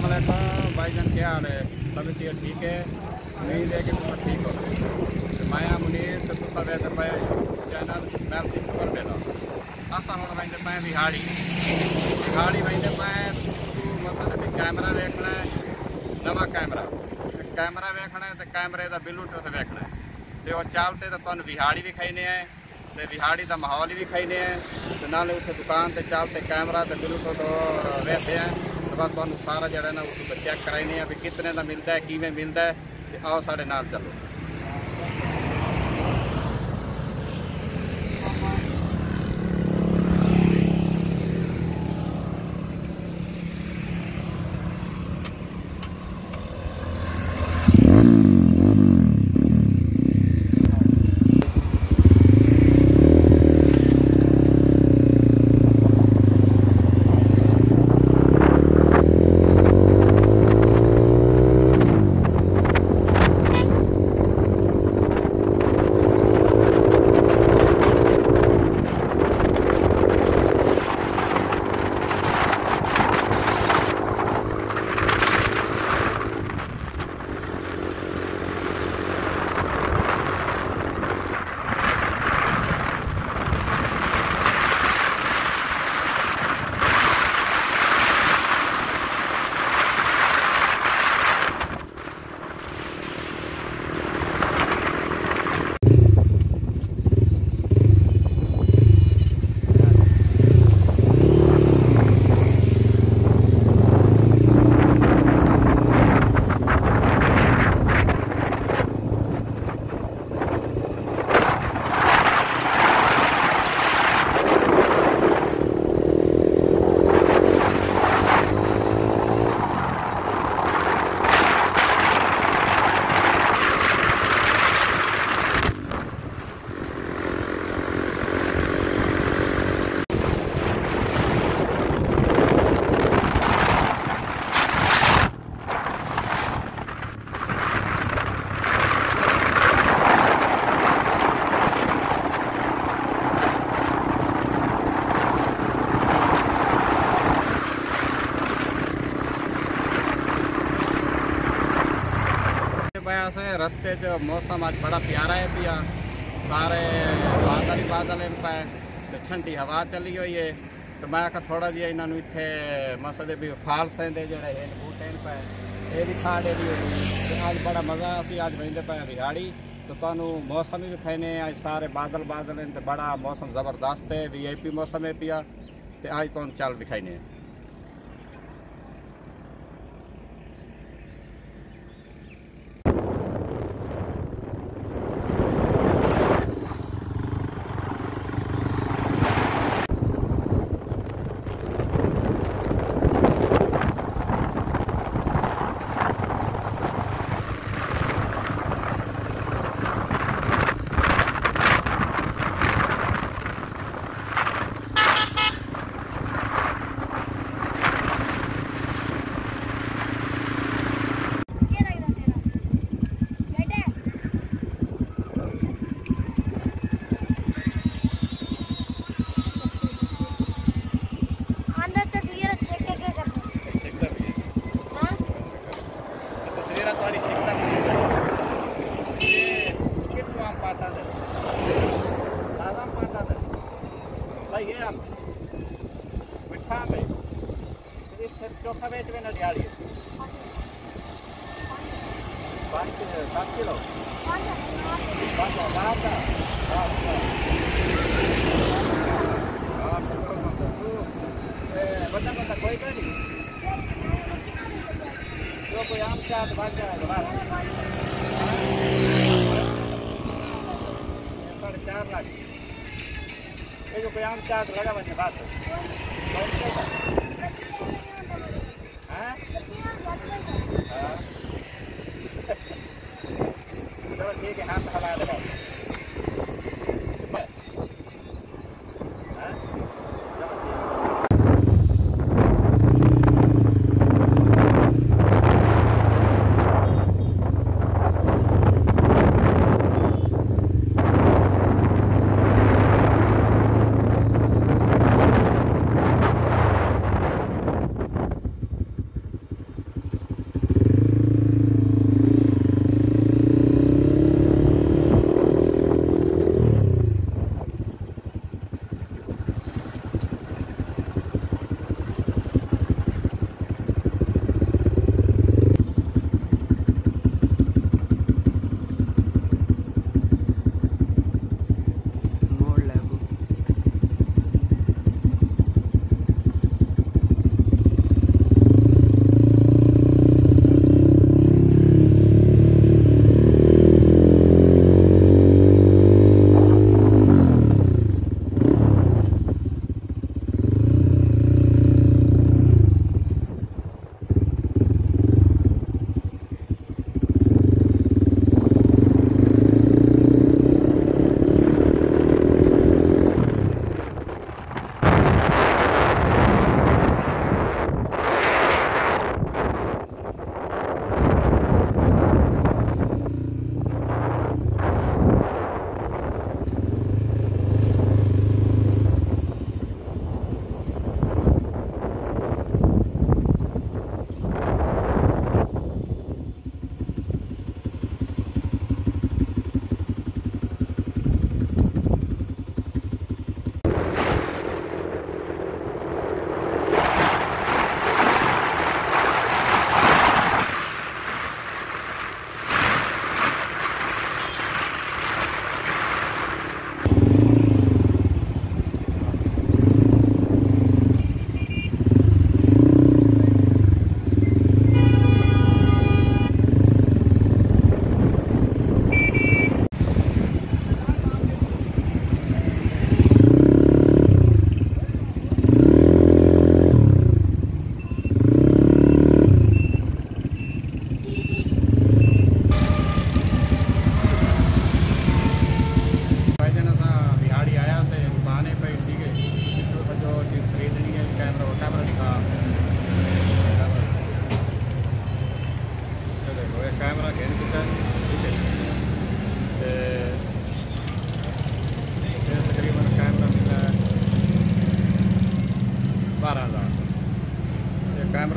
वालेकुम भाईजान, क्या हाल है? तबीयत ठीक है? उम्मीद है कि तुम ठीक हो। मैं मुनीर तो तुम वैसे पाया चैनल मैं पर पैदा असा हम वहीं पाए वहाड़ी वहीं पाए मतलब कैमरा देखना है, नवा कैमरा वेखना है, तो कैमरे का ब्लूटूथ वेखना है, तो वह चलते तो तुम वहाड़ी भी खाने है, तो वहाड़ी का माहौल भी खाने है, तो नाले उत्थे दुकान से चलते कैमरा तो ब्लूटूथ वैसे हैं, तो बस तुम सारा जरा ना उसको चेक कराने भी कितने का मिलता है, किमें मिलता है, तो आओ साढ़े नाल चलो। रस्ते जो मौसम आज बड़ा प्यारा है पिया, सारे बादल इन पे तो ठंडी हवा चली हुई है, तो मैं आखा थोड़ा जी इन्होंने इतने मसले भी फाल सेंदे जड़े हैं बूटे पे ये भी खा दे दिए, तो आज बड़ा मज़ा अभी आज वहीं पे वहाड़ी, तो तुहानू मौसम भी खाने आज सारे बादल हैं, तो बड़ा मौसम ज़बरदस्त है, VIP मौसम है पिया, तो आज तुम चल दिखाने। चौथा बेच में नडियाड़ी 7 किलो बता कोई नहीं जो कोई आम चाट भाग जाएगा 4.5 लाख ये जो कोई आम चाट लगा बने बात चलो ठीक है, हाथ हला दे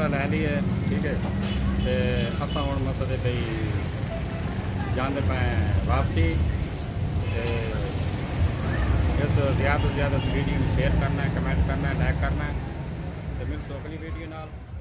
कैमरा लै लिए, ठीक है। तो असा हुण मसले भई जाते पे वापसी, इस ज़्यादा से ज़्यादा इस वीडियो में शेयर करना है, कमेंट करना है, लाइक करना है। तो मिलते अगली वीडियो नाल।